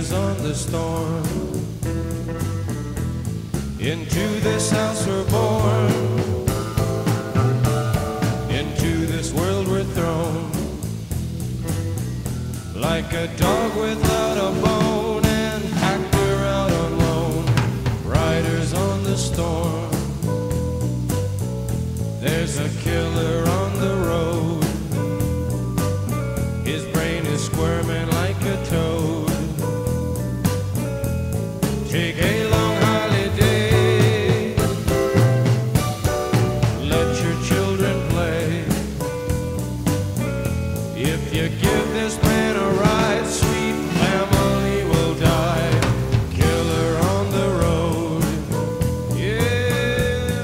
Riders on the storm. Into this house we're born. Into this world we're thrown. Like a dog without a bone, an actor out on loan. Riders on the storm. There's a killer on the road. His brain is squirming like a toad. Take a long holiday. Let your children play. If you give this man a ride, sweet family will die. Killer on the road. Yeah.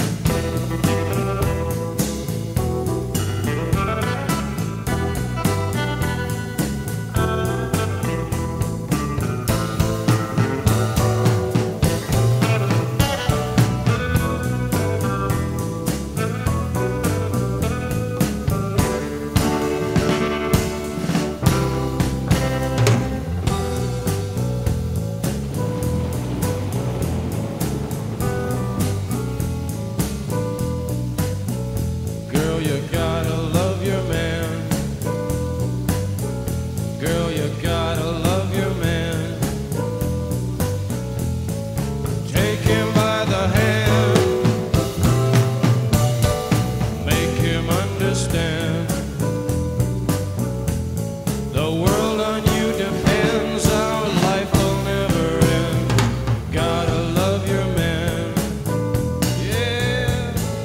Girl, you gotta love your man. Girl, you gotta love your man. Take him by the hand. Make him understand. The world on you depends. Our life will never end. Gotta love your man. Yeah.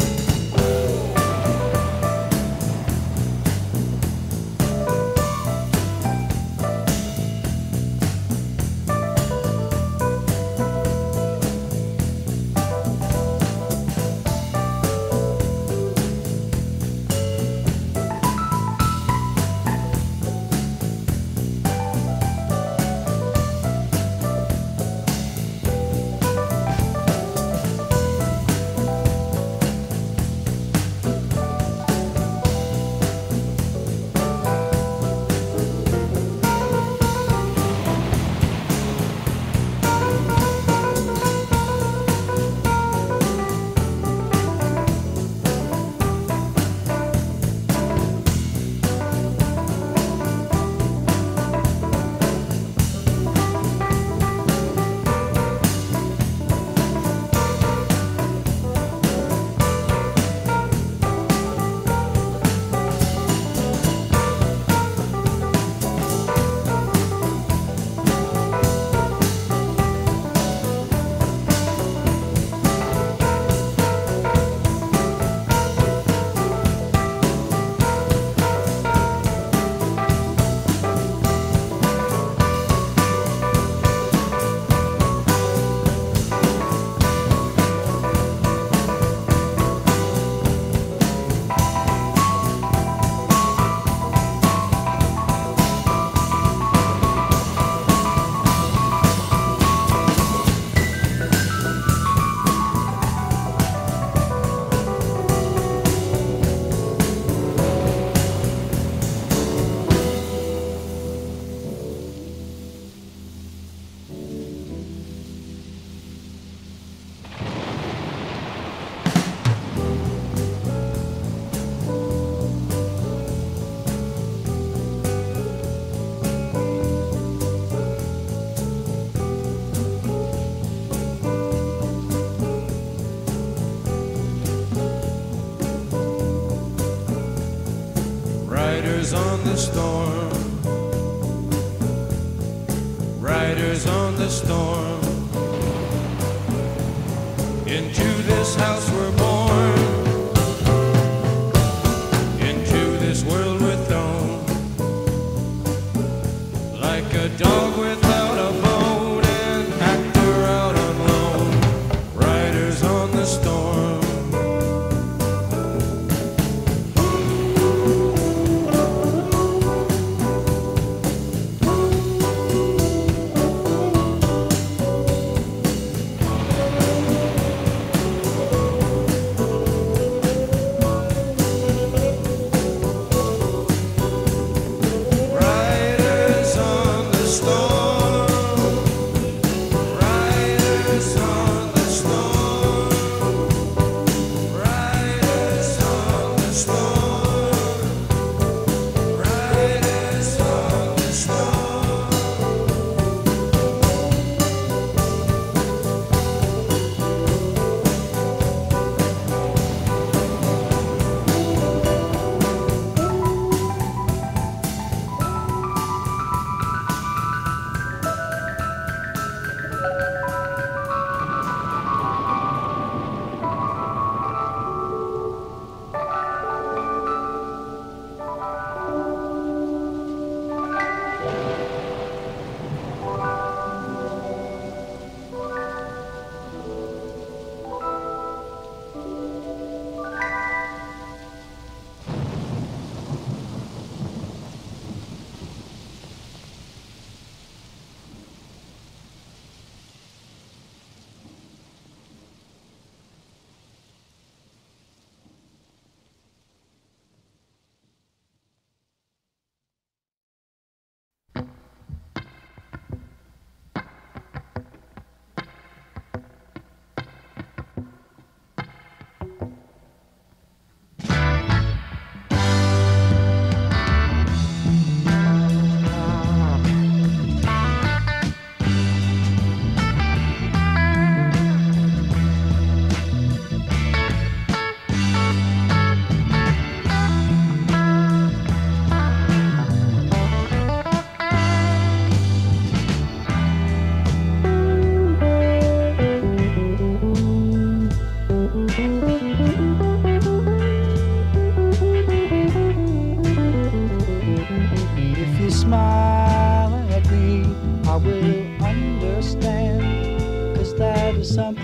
Riders on the storm. Riders on the storm. Into this house we're born. Into this world we're thrown. Like a dog without a bone, an actor out on loan. Riders on the storm.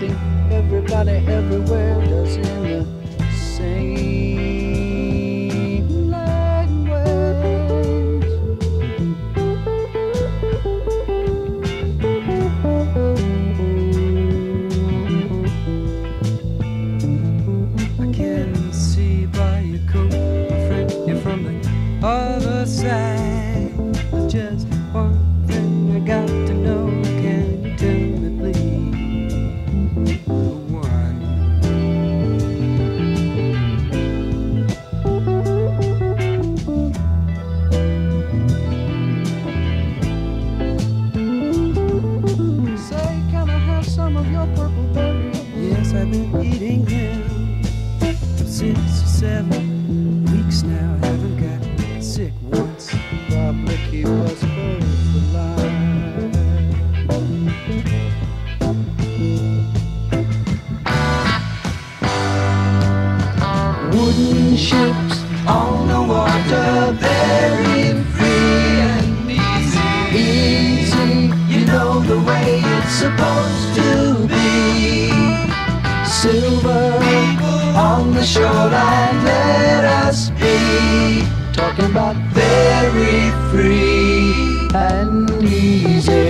think everybody everywhere does in the same language. I can see by your coat, my friend, you're from the other side. There's just one thing I got to know. Can you tell me, please? One. Say, can I have some of your purple berry? Yes, I've been eating them for 6 or 7 weeks now. Haven't got sick once. Probably keep us both alive. Wooden ships on the water, very free and easy. Easy, you know the way it's supposed to be. Silver on the shoreline, let us be. Talking about very free and easy.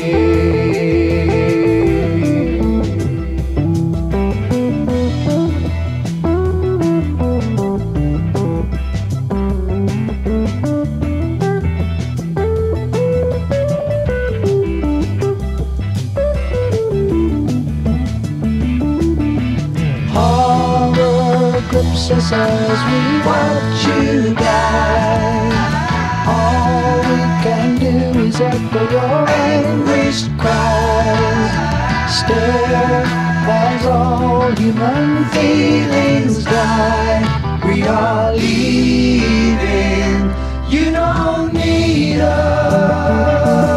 Grips us as we watch you die. All we can do is echo your anguished cries. Stare as all human feelings die. We are leaving, you don't need us.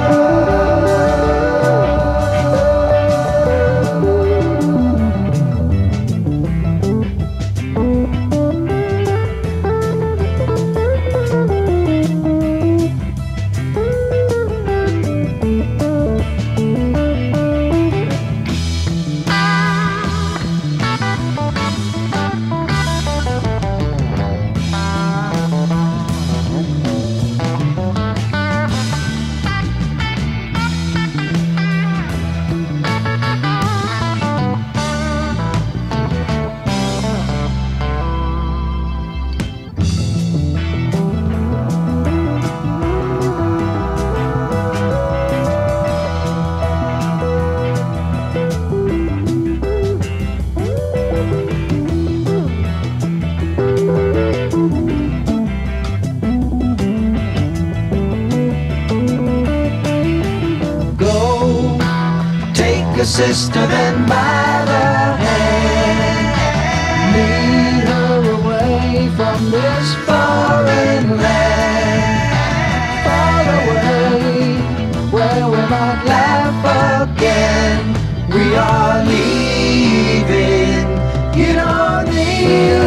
A sister, then by the hand, lead her away from this foreign land, far away, where we might laugh again. We are leaving, you don't need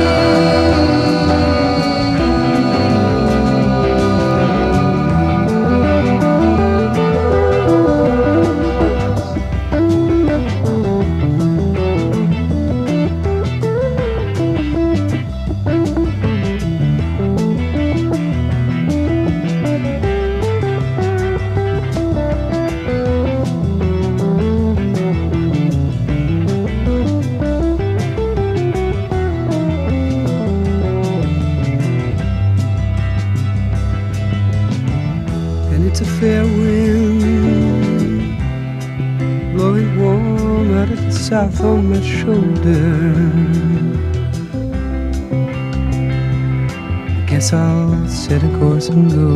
It's a fair wind blowing warm out of the south on my shoulder. I guess I'll set a course and go.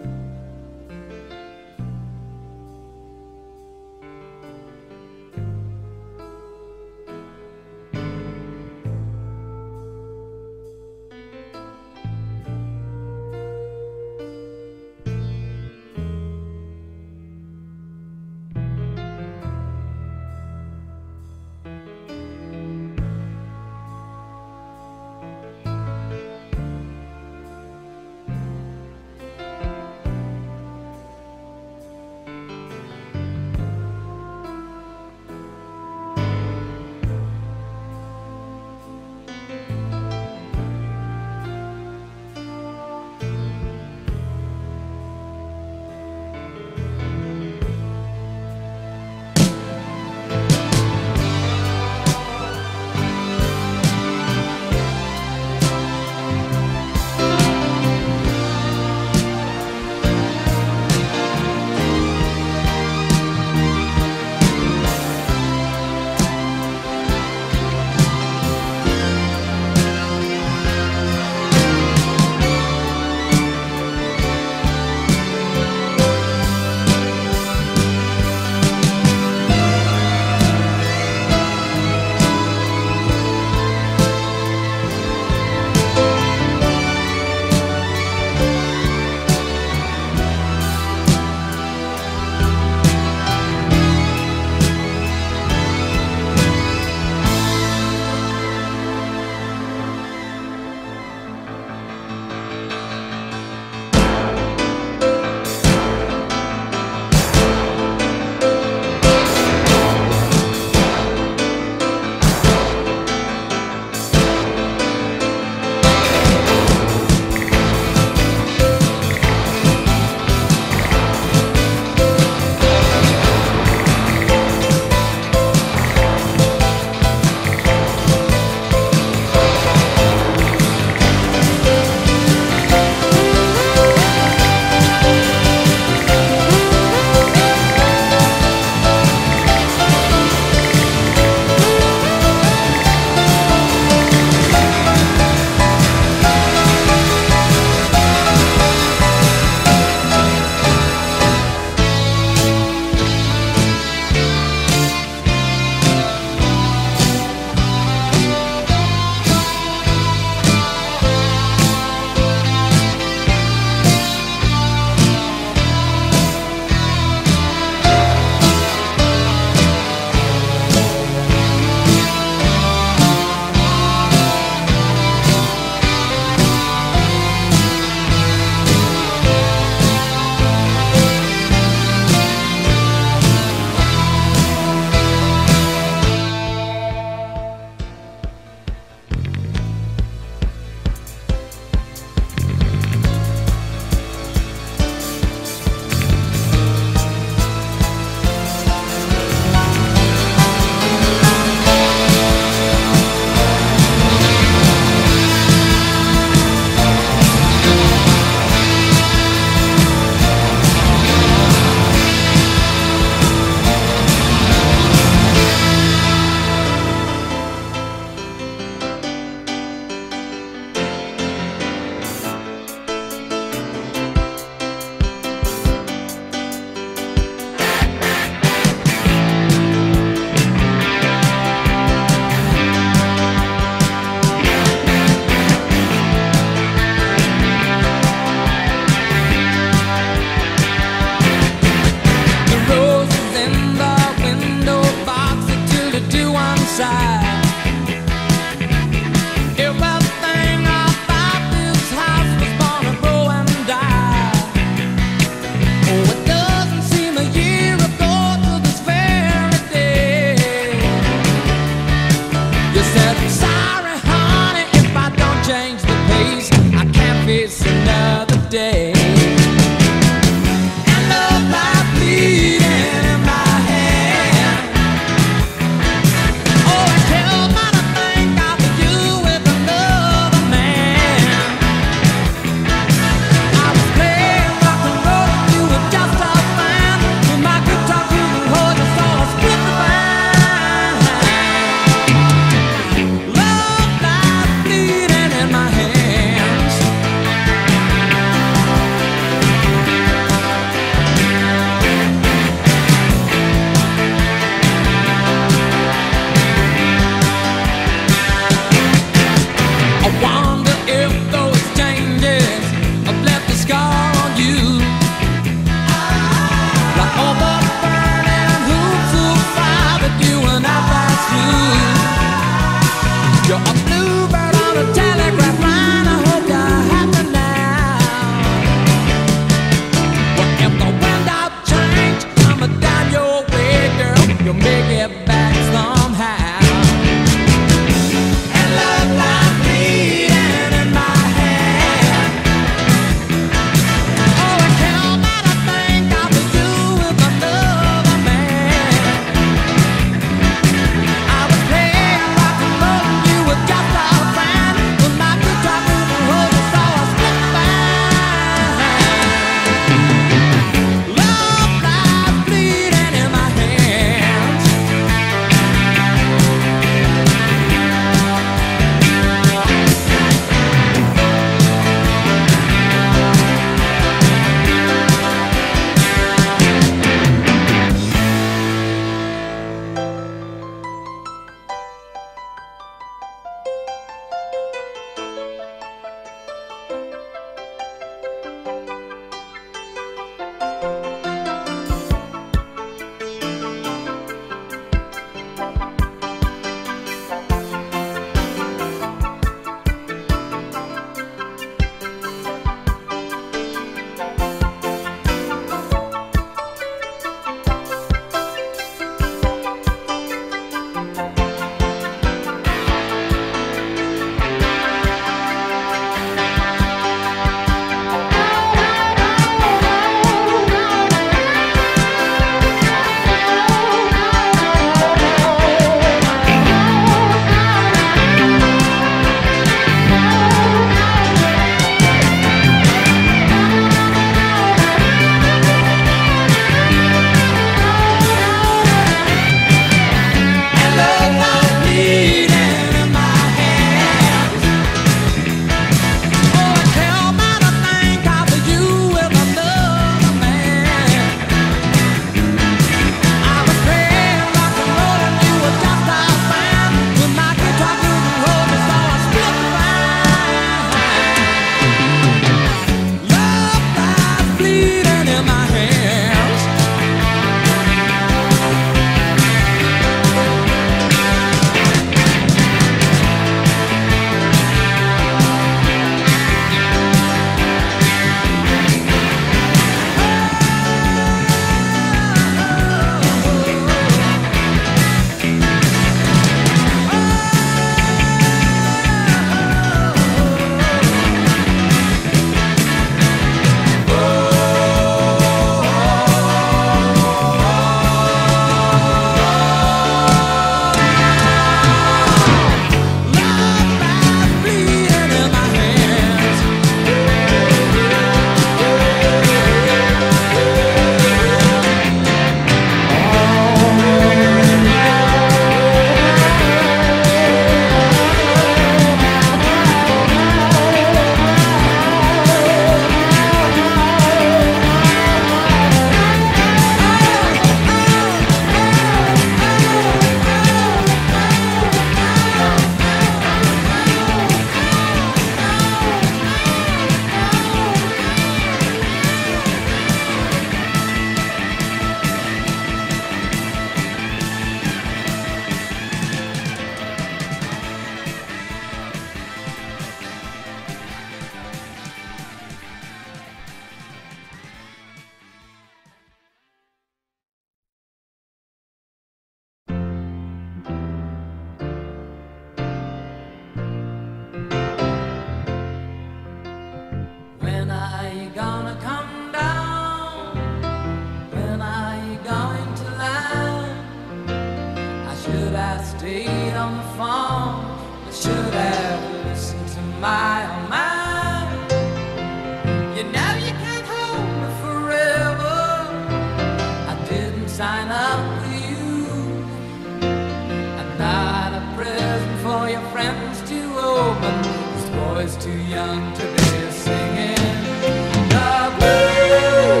but this boy's too young to be singing the blues.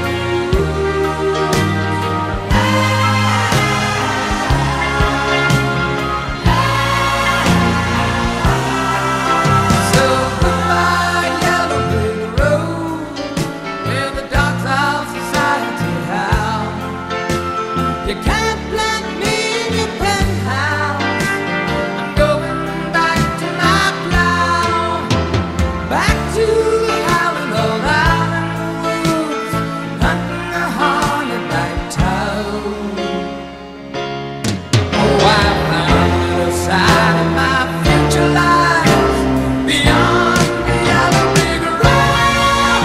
So goodbye, yellow brick road, where the dogs of society howl. You can't plant me in your penthouse. I'm going back to my plow, back to the howling old island woods, hunting the hornetback toad. Oh, I found a little side of my future lies beyond the yellow brick road.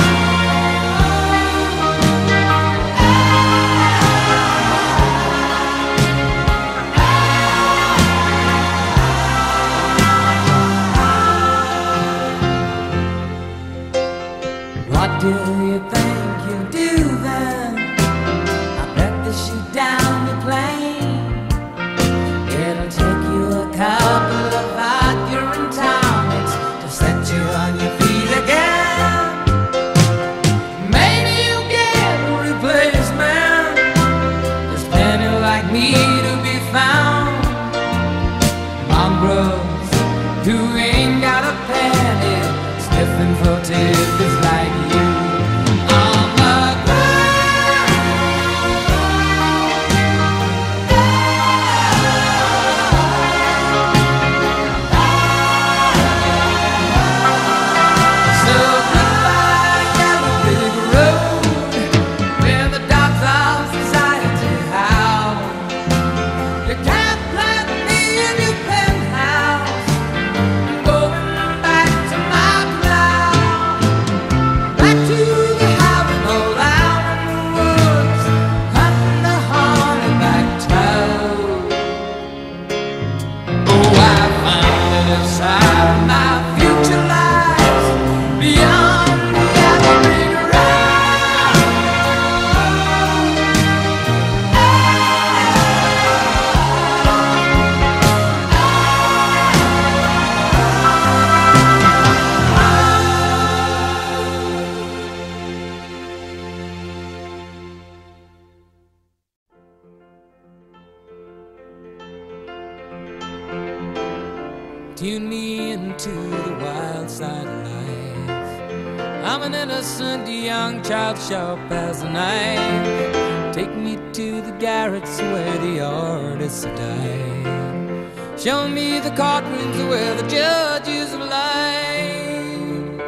What do you think you'll do then? I bet they shoot down the plane. It'll take you a couple of arguing tonics to set you on your feet again. Maybe you'll get a replacement. There's plenty like me to be found. Mongrels who ain't got a penny, sniffing for tips like you. On the ground. So goodbye, yellow brick road, where the dogs of society howl. You can't plant me in your penthouse. I'm going back to my plow, back to the howling old island woods, hunting the hornetback toad. Oh, I found it inside my future lies beyond the yellow brick road. Tune me into the wild side of life. I'm an innocent young child, sharp as a knife. Take me to the garrets where the artists have died. Show me the courtrooms where the judges have lied.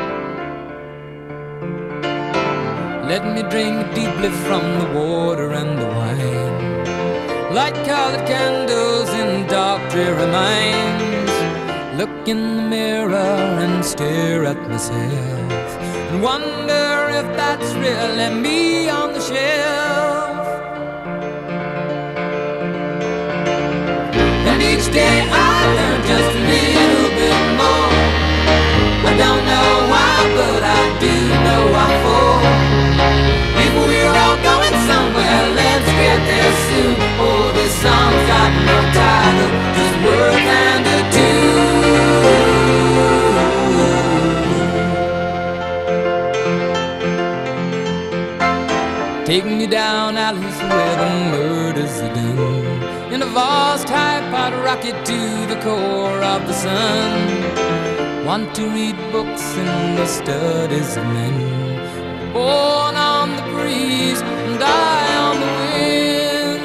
Let me drink deeply from the water and the wine. Light colored candles in dark dreary minds. Look in the mirror and stare at myself, and wonder if that's really me on the shelf. And each day I learn just a little bit more. I don't know why, but I do know why for. If we're all going somewhere, let's get there soon. Oh, this song's got no title, just words and a tune. Take me down alleys where the murders are done, in a vast high-pot rocket to the core of the sun. Want to read books in the studies of men, born on the breeze and die on the wind.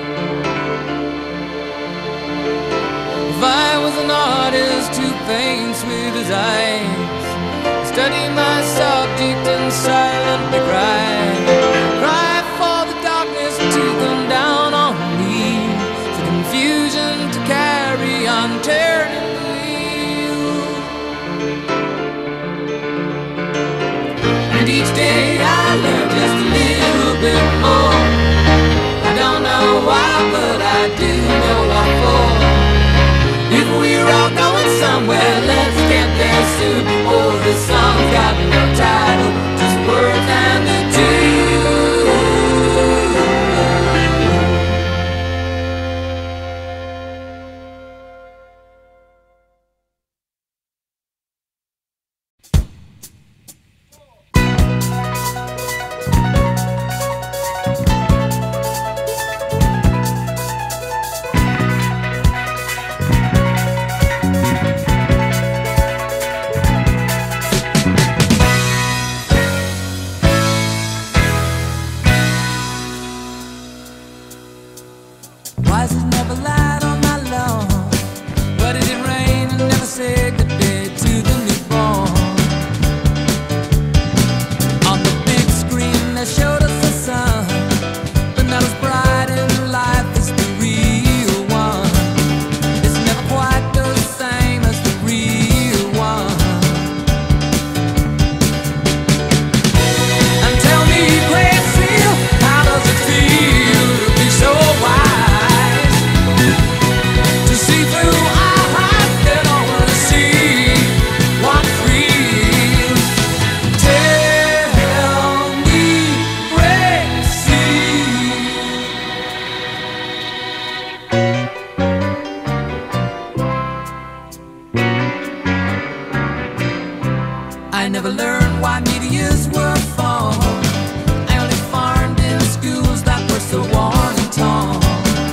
If I was an artist who paints with his eyes, study my subject and silently cry for the darkness to come down on me, for confusion to carry on turning the wheel. And each day I learn just a little bit more. I don't know why, but I do know what for. If we're all going somewhere, let's get there soon. Oh, this song's got no title, just words and a I never learned why meteors were formed. I only farmed in schools that were so worn and torn.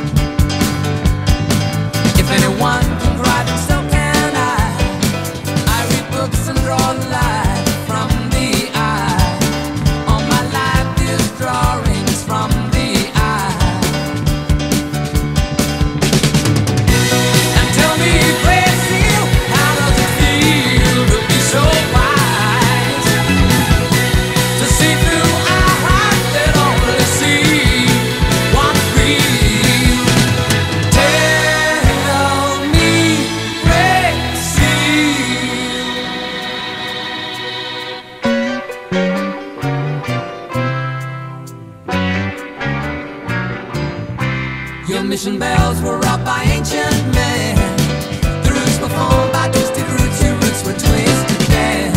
If anyone can cry, then so can I. I read books and draw light from the eye. All my life is drawings from the eye. And tell me, crazy, how does it feel to be so wise? To see through our hearts that only see what's real. Tell me, crazy. Your mission bells were up by ancient men. The roots were formed by twisted roots. Your roots were twisted then.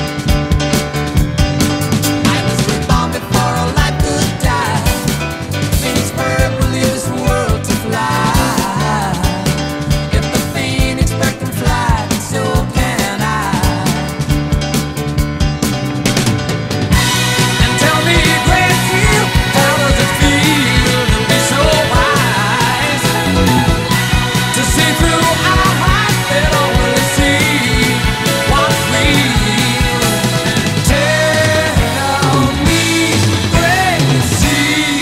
I was reborn before all life could die. Phoenix bird will leave this world to fly. If the phoenix bird can fly, then so can I. And tell me, crazy, how does it feel to be so wise? To see through our hearts that only see what's real. Tell me, crazy.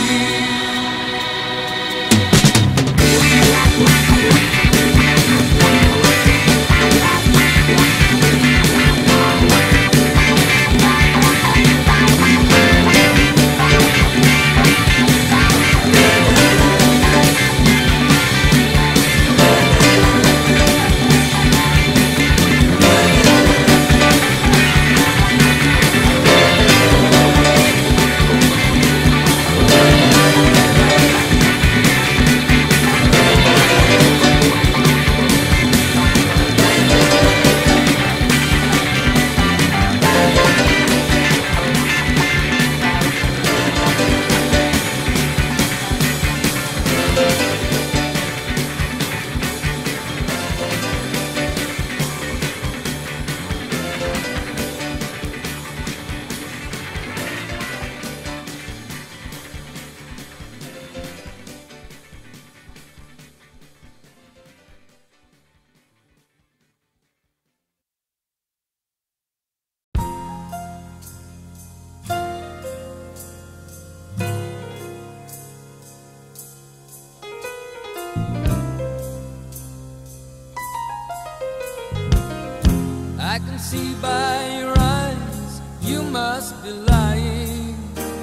I can see by your eyes you must be lying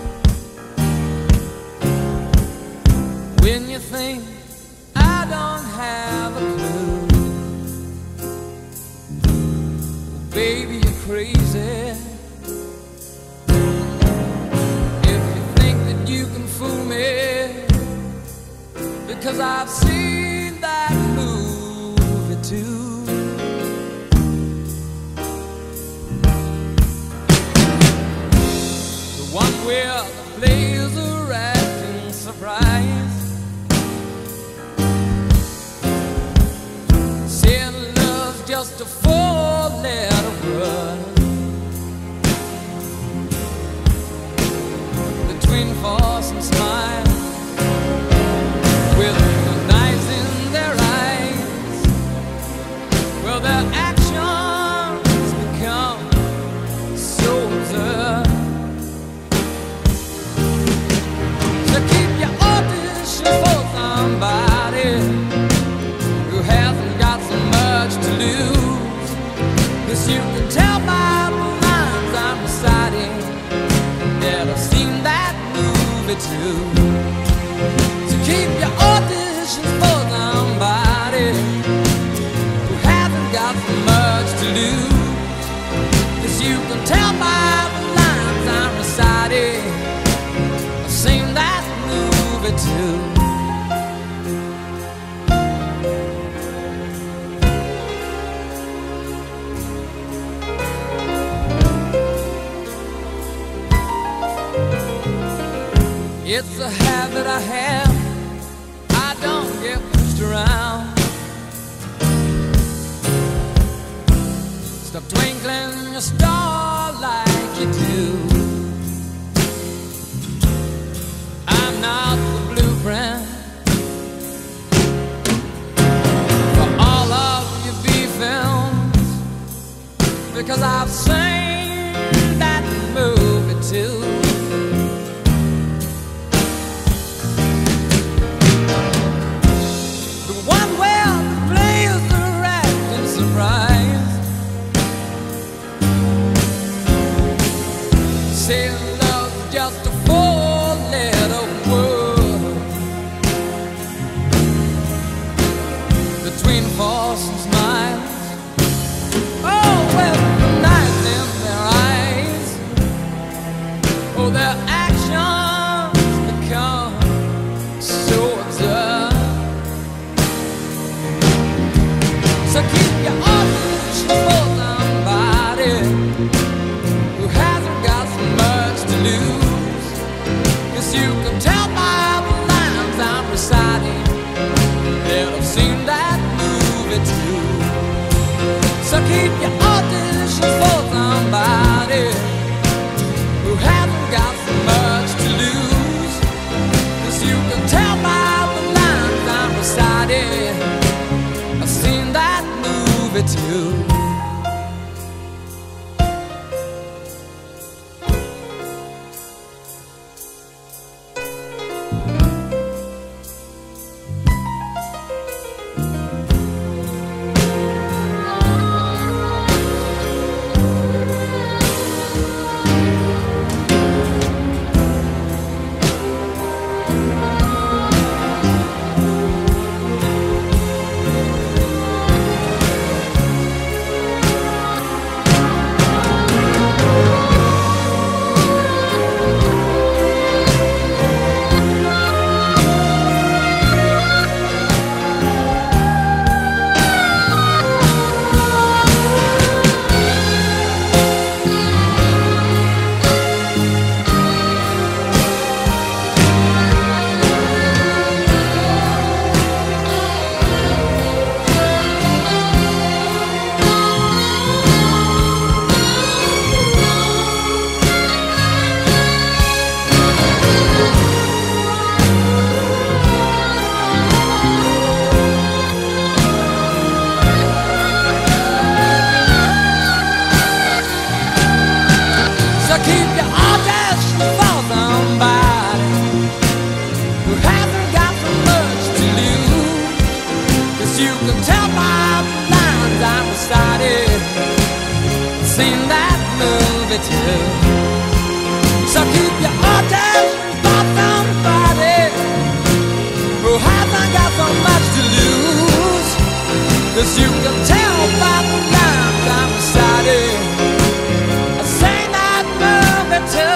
when you think I don't have a clue. Baby, you're crazy if you think that you can fool me, because I've seen that movie too. One where the players are acting surprised, saying love's just a four-letter word. The twin force and smile with the knives in their eyes. Well, their actions become so absurd. So keep your auditions for somebody who hasn't got so much to lose. 'Cause you can tell by the lines I'm reciting that I've seen that movie too. So keep your auditions for somebody who hasn't got so much to lose. 'Cause you can tell by the lines I'm reciting I've seen that movie too. It's a habit I have, I don't get pushed around. Stop twinkling your star like you do. I'm not the blueprint for all of your B films, because I've seen that movie too. The one where the players are acting surprised, saying love's just a four-letter word between false and smiles. Oh, well, the night in their eyes, oh, their actions become so absurd. So keep your auditions for somebody who hasn't got so much to lose, 'cause you can tell by the lines I'm reciting that I've seen that movie too. So keep your auditions for somebody who hasn't got so much to lose, 'cause you can tell by the lines I'm reciting I've seen that movie too. So keep your auditions for somebody who hasn't got so much to lose, 'cause you can tell by the lines I'm reciting I've seen that movie too. So keep your auditions for somebody who hasn't got so much to lose, 'cause you can tell by the lines I'm reciting I've seen that movie too.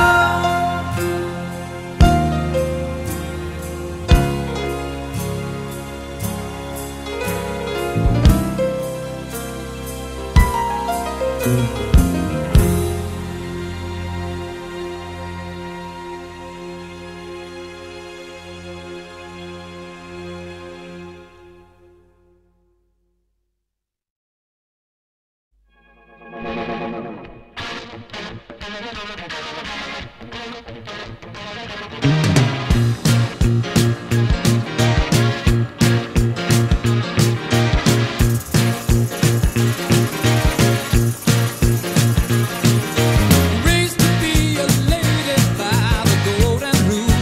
Raised to be a lady by the golden rule,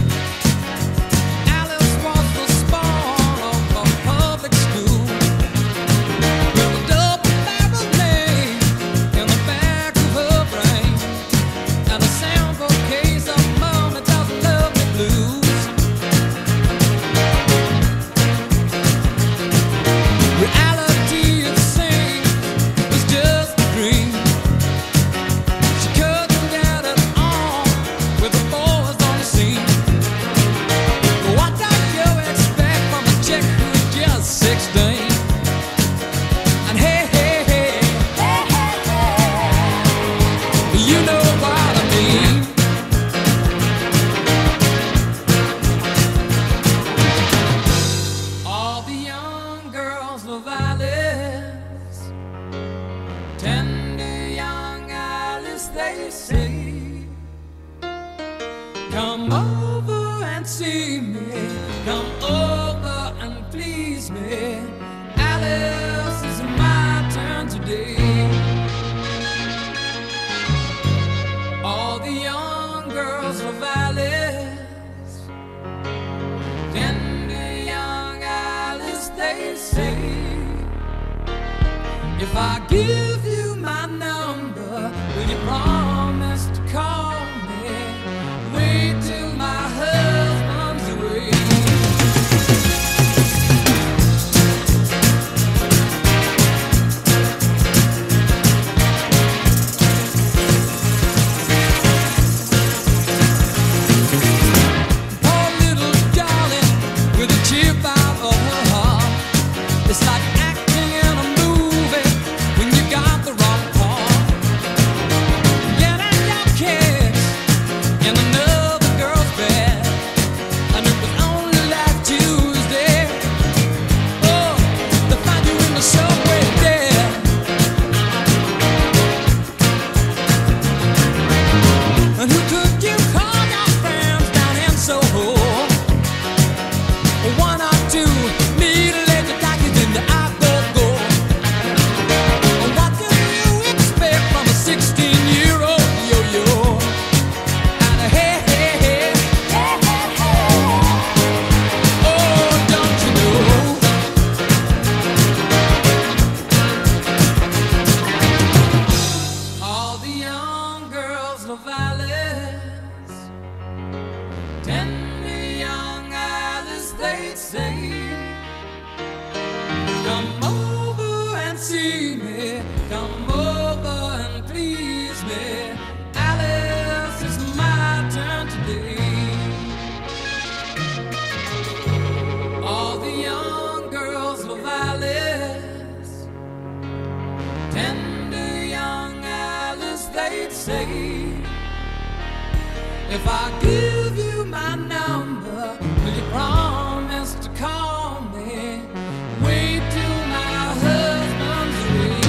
Alice was the spawn of a public school, with a double-barrel name in the back of her brain, and a sample case of Mama Doesn't Love Me blues. they say. Come over and see me, come over and please me. Alice, it's my turn today. All the young girls of Alice, tender young Alice, they say, if I give you my number, will you promise to call me? Wait till my husband's away. Poor little darling with a chip out of her heart. It's like acting in a movie when you got the wrong part. Getting your kiss in another girl's bed, and it was only last Tuesday. Oh, they find you in the subway dead. And who could you call your friends down in Soho? One or two middle-aged darkies in the go-go. What do you expect from a 16-year-old yo-yo? And a hey, hey, hey, hey, hey, hey. Oh, don't you know? All the young girls love Alice, tender young Alice, they say. Come over and see me, come over and please me. Alice, it's my turn today. All the young girls love Alice, tender young Alice, they'd say, if I give you my number, will you promise to call me? Wait till my husband's away.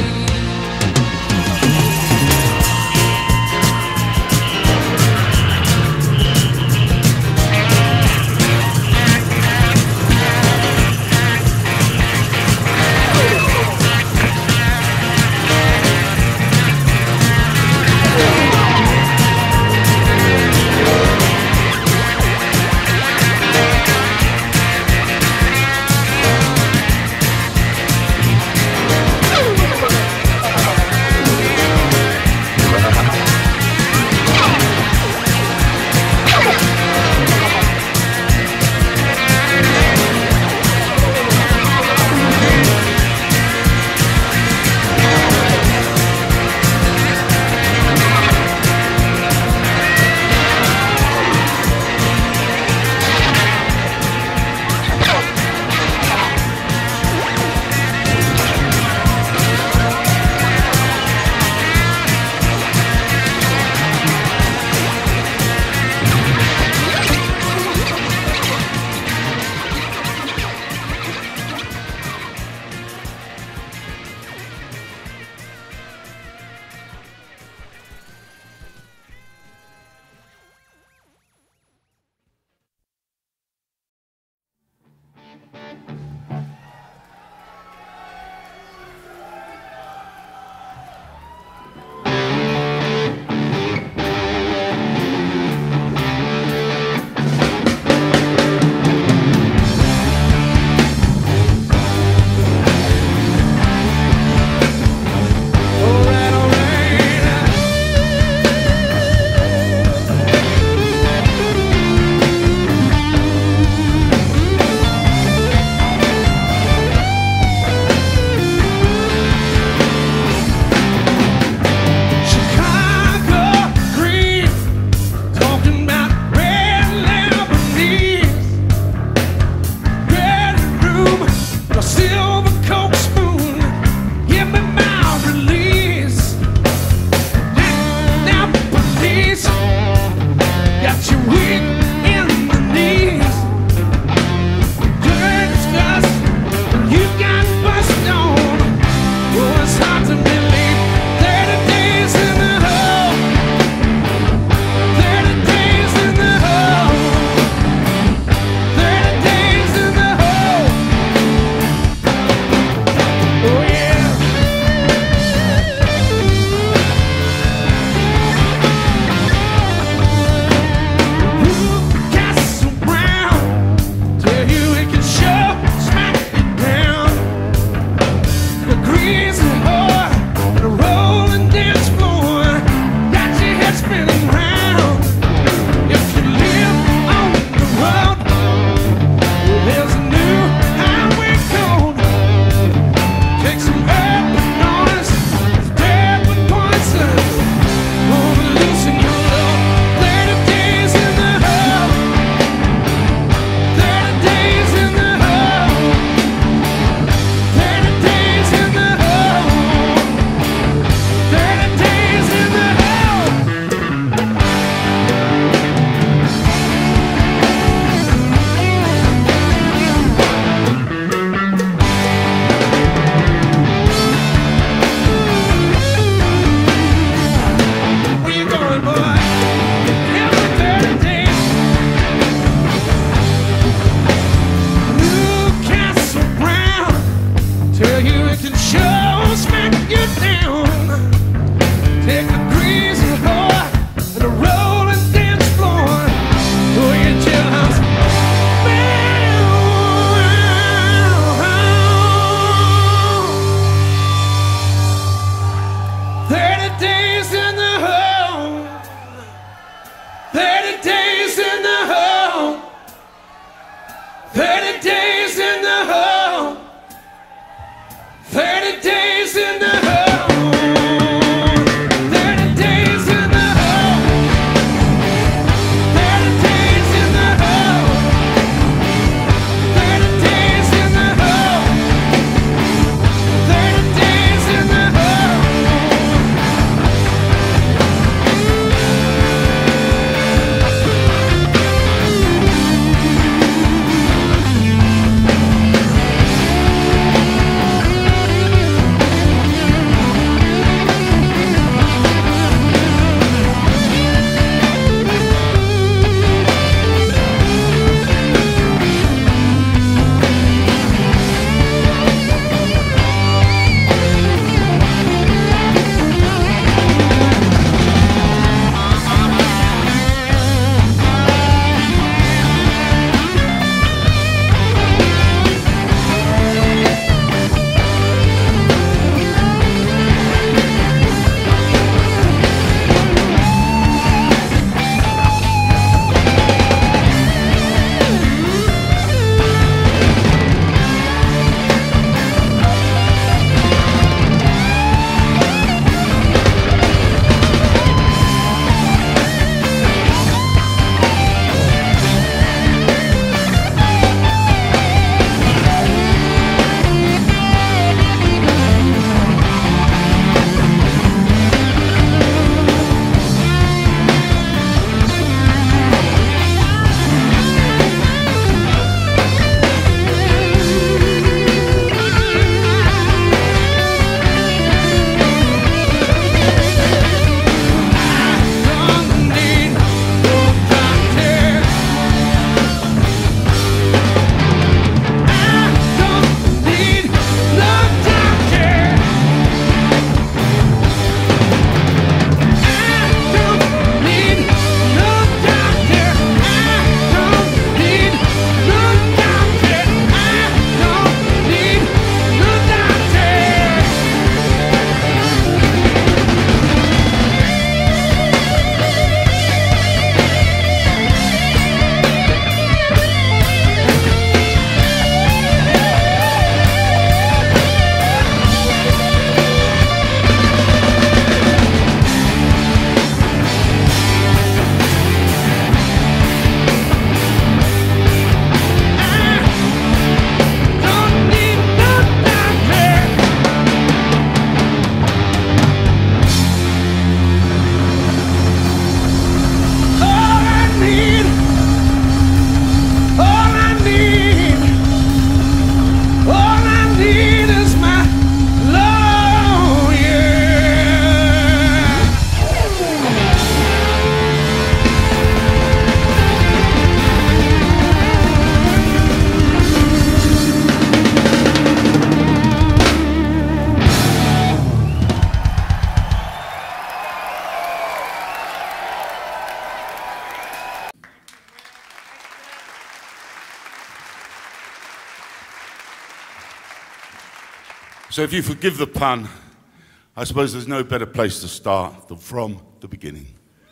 So if you forgive the pun, I suppose there's no better place to start than from the beginning.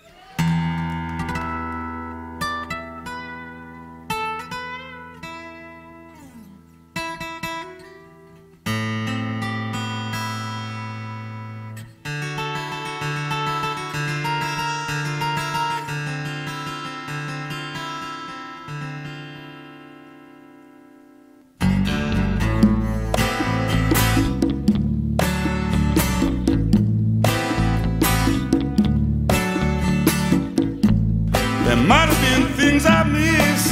There might have been things I missed,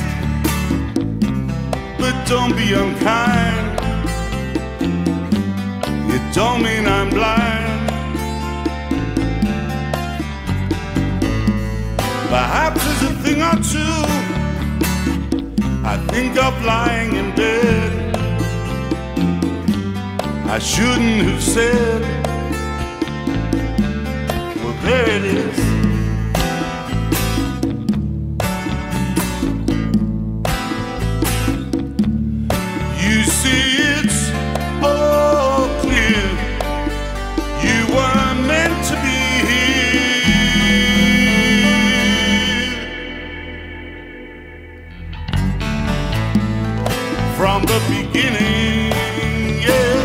but don't be unkind. It don't mean I'm blind. Perhaps there's a thing or two I think of lying in bed I shouldn't have said. Well, there it is. You see, it's all clear. You were meant to be here from the beginning, yeah.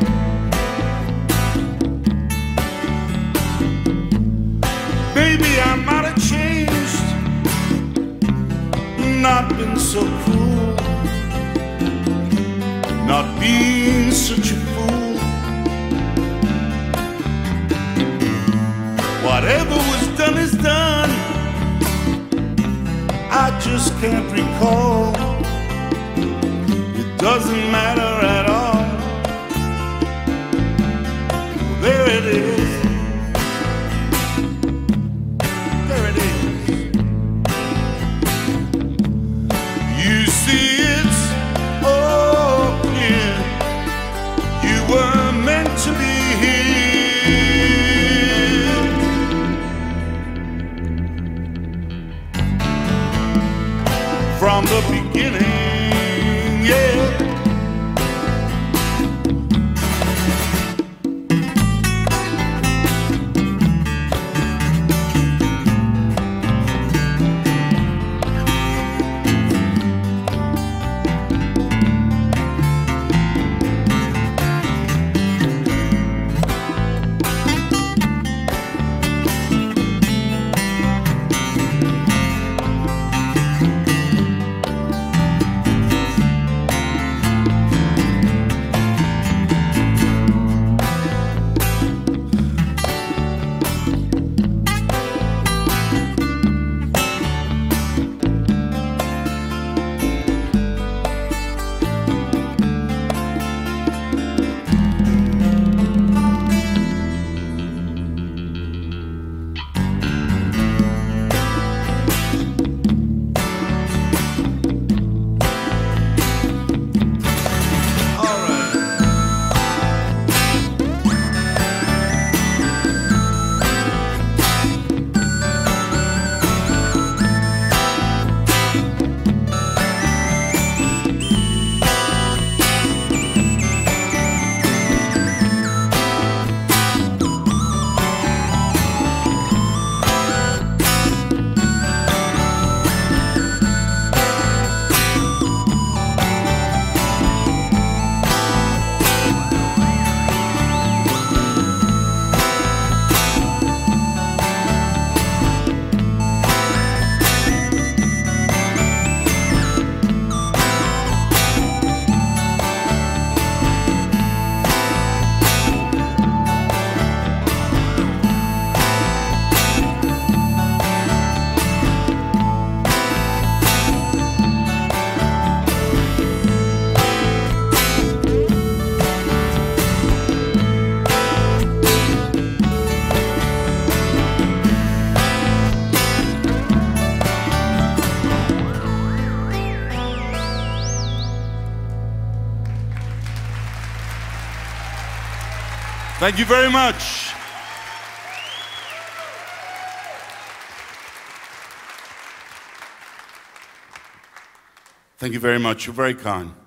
Maybe I might have changed, not been so cruel, not being such a fool. Whatever was done is done. I just can't recall. It doesn't matter at all. Well, there it is. There it is. You see, it's all clear. You were meant to be here from the beginning, yeah. Thank you very much. Thank you very much. You're very kind.